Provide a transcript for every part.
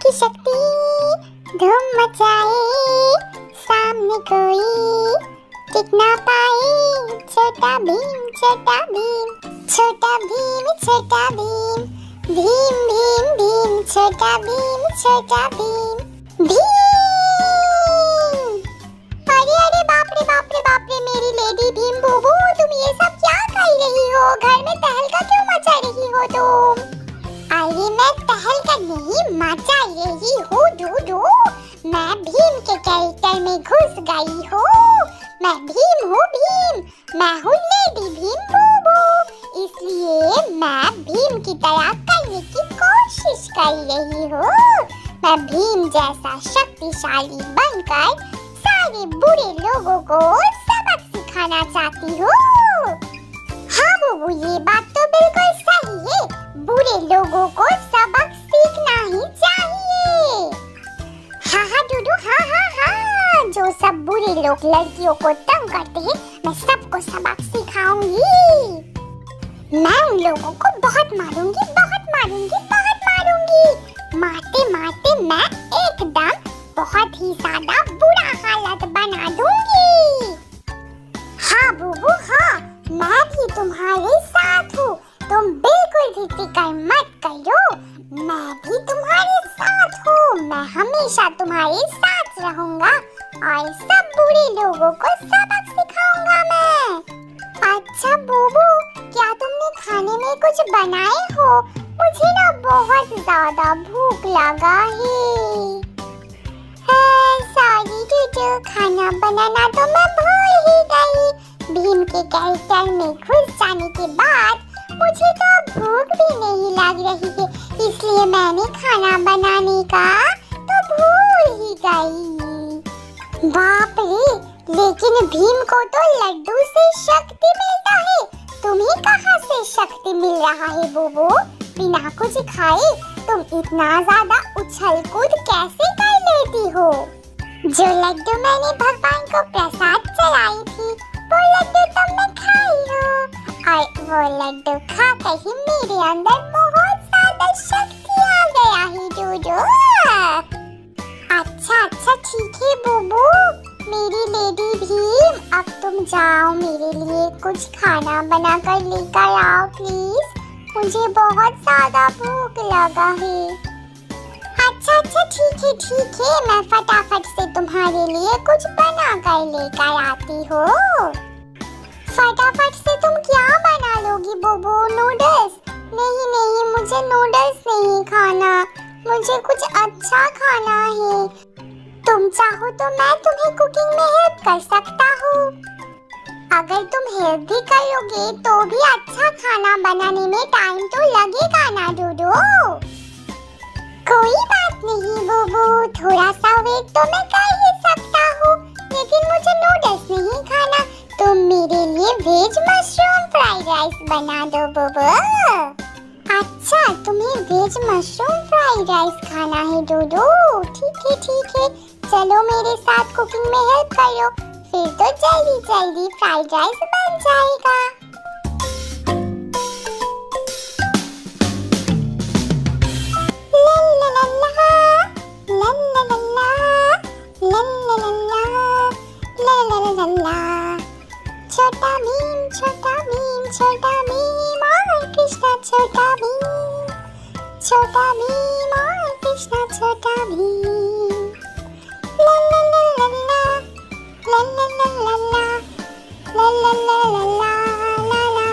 की शक्ति धूम मचाए, सामने कोई टिक ना पाए। छोटा भीम छोटा भीम, छोटा भीम छोटा भीम, भीम भीम भीम, छोटा भीम छोटा भीम, भीम। अरे अरे बाप रे बाप रे बाप रे, मेरी लेडी भीम बुबू, तुम ये सब क्या कर रही हो? घर में तहलका क्यों मचा रही हो तुम? अरे मैं तहलका नहीं मचा रही हूँ डूडू, मैं भीम के कैरेक्टर में घुस गई हूँ। मैं भीम हूँ भीम, मैं हूँ लेडी भीम बुबू, इसलिए मैं भीम की तरह करने की कोशिश कर रही हूँ। मैं भीम जैसा शक्तिशाली बनकर सारे बुरे लोगों को सबक सिखाना चाहती हूँ। हाँ बुबू, ये बात तो बिल्कुल सही है, बुरे लोगों को सबक सीखना ही चाहिए। हाँ हाँ डूडू, हाँ हाँ हाँ, जो सब बुरे लोग लड़कियों को तंग करते हैं, मैं सबको सबक सिखाऊंगी। मैं उन लोगों को बहुत मारूंगी, बहुत मारूंगी, बहुत मारूंगी। मारते मारते मैं एकदम बहुत ही ज्यादा बुरा हालत बना दूंगी। हाँ बुबू हाँ, मैं भी तुम्हारे साथ हूँ, तुम बिल्कुल भी फिक्र मत करो, मैं भी तुम्हारे साथ हूँ। मैं हमेशा तुम्हारे साथ रहूंगा और सब बुरे लोगों को सबक सिखाऊंगा मैं। अच्छा बुबू, क्या तुमने खाने में कुछ बनाए हो? मुझे ना बहुत ज्यादा भूख लगा है। सॉरी डूडू, खाना बनाना तो मैं भूल ही गई। भीम के कैरेक्टर में घुस जाने के बाद मुझे तो भूख भी नहीं लग रही है, इसलिए मैंने खाना बनाने का तो भूल ही गई। बाप रे, लेकिन भीम को तो लड्डू से शक्ति मिलता है, तुम्हें कहाँ से शक्ति मिल रहा है बुबू? बिना कुछ खाए तुम इतना ज्यादा उछल कूद कैसे कर लेती हो? जो लड्डू मैंने भगवान को प्रसाद चढ़ाई थी, वो लड्डू तुमने खाई हो, और वो लड्डू खाकर ही मेरे अंदर बहुत ज्यादा शक्ति आ गया है डूडू। अच्छा अच्छा ठीक है बुबू, मेरी लेडी भीम, अब तुम जाओ, मेरे लिए कुछ खाना बना कर लेकर आओ प्लीज, मुझे बहुत ज्यादा भूख लगा है। अच्छा अच्छा ठीक है, मैं फटाफट से तुम्हारे लिए कुछ बना कर लेकर आती हूँ। फटाफट से तुम क्या बना लोगी बुबू? नूडल्स? नहीं नहीं, मुझे नूडल्स नहीं खाना, मुझे कुछ अच्छा खाना है। तुम चाहो तो मैं तुम्हें कुकिंग में हेल्प कर सकता हूँ। अगर तुम हेल्प भी करोगे तो भी अच्छा खाना बनाने में टाइम तो लगेगा ना डूडू। कोई बात नहीं बुबू, थोड़ा सा वेट तो मैं कर ही सकता हूँ, लेकिन मुझे नूडल्स नहीं खाना, तुम मेरे लिए वेज मशरूम फ्राइड राइस बना दो बुबू। अच्छा, तुम्हें वेज मशरूम फ्राइड राइस खाना है डूडू? ठीक है, चलो मेरे साथ कुकिंग में हेल्प करो, फिर तो जल्दी जल्दी फ्राइड राइस बन जाएगा। छोटा भीम छोटा भीम, छोटा भीम और कृष्णा छोटा भीम, छोटा भीम और कृष्णा छोटा भीम। ला ला ला ला ला ला ला ला ला ला ला ला ला ला।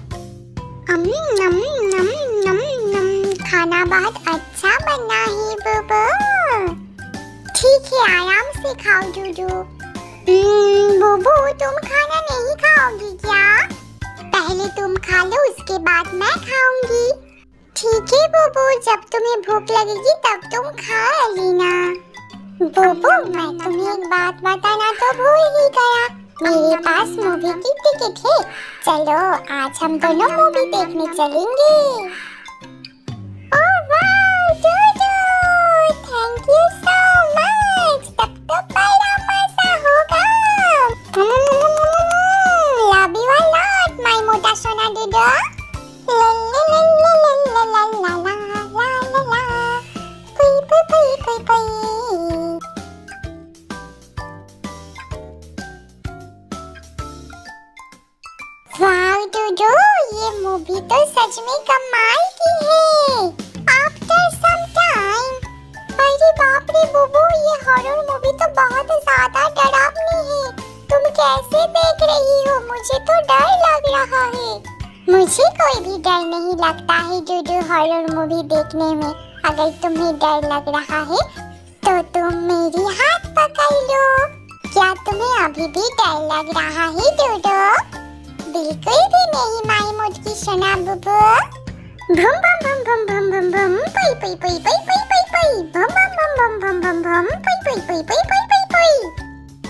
खाना बहुत अच्छा बना है बुबू। ठीक है, आराम से खाओ डूडू। बुबू, तुम खाना नहीं खाओगी क्या? पहले तुम खा लो, उसके बाद मैं खाऊंगी। ठीक है बुबू, जब तुम्हें भूख लगेगी तब तुम खा लेना। बुबू, मैं तुम्हें एक बात बताना तो भूल ही गया, मेरे पास मूवी की टिकट है, चलो आज हम दोनों मूवी देखने चलेंगे। ओह वाह डूडू, थैंक यू सो मच, तब तो बड़ा मजा होगा। Love you a lot my मोटा सोना डूडू। ला ला ला ला ला ला ला ला ला ला ला, मुझे कोई भी डर नहीं लगता है डूडू हॉरर मूवी देखने में। अगर तुम्हें डर लग रहा है तो तुम मेरी हाथ पकड़ लो। क्या तुम्हें अभी भी डर लग रहा है डूडू? बिल्कुल भी नहीं माई मुझकी सोना बुबू। भम भम भम भम भम भम भम पई पई पई पई पई पई पई भम भम भम भम भम भम भम पई पई पई पई पई पई पई।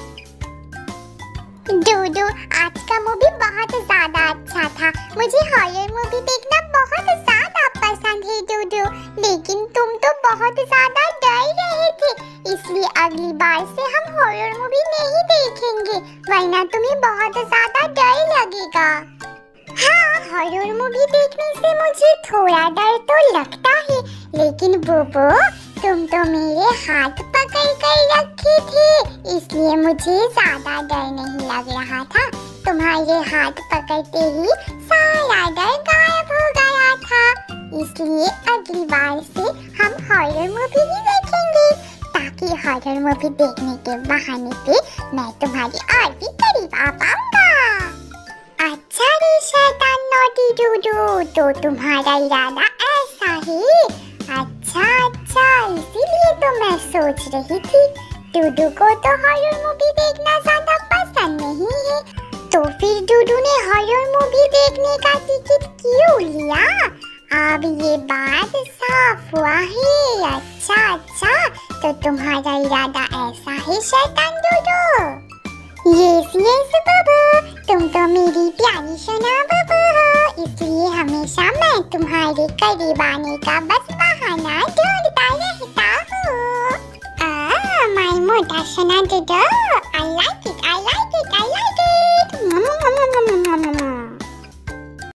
डूडू आज का मूवी बहुत ज्यादा अच्छा था। मुझे हॉरर मूवी देखना बहुत ज्यादा पसंद है डूडू, लेकिन तुम तो बहुत ज्यादा डर रहे थे, इसलिए अगली बार से हम हॉरर मूवी नहीं देखेंगे, वरना तुम्हें बहुत ज्यादा डर लगेगा। हाँ, हॉरर मूवी देखने से मुझे थोड़ा डर तो लगता है, लेकिन बुबू तुम तो मेरे हाथ पकड़ कर रखे थे, इसलिए मुझे ज्यादा डर नहीं लग रहा था। तुम्हारे हाथ पकड़ते ही सारा डर गायब हो गया था, इसलिए अगली बार से हम हॉरर मूवी ही देखेंगे, ताकि हॉरर मूवी देखने के बहाने पे मैं तुम्हारी और भी करीब आ पाऊंगा। अच्छा रे शैतान नॉटी डूडू, तो तुम्हारा इरादा ऐसा है। अच्छा अच्छा, इसीलिए तो मैं सोच रही थी डूडू को तो हॉरर मूवी देखना ज्यादा पसंद नहीं है, तो फिर डूडू ने हॉरर मूवी देखने का टिकट क्यों लिया? अब ये बात साफ हुआ है। अच्छा अच्छा, तो तुम्हारा इरादा ऐसा है शैतान डूडू। यस यस बाबा, तुम तो मेरी प्यारी सोना बाबा हो, इसलिए हमेशा मैं तुम्हारे करीब आने का बस बहाना ढूंढता रहता हूँ। माय मोटा सोना डूडू,